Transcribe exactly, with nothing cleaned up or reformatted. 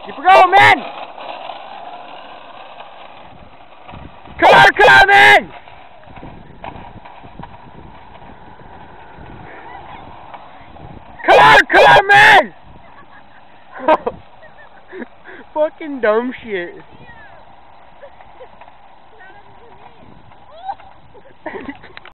Keep going, man! Car coming! Car coming! Fucking dumb shit.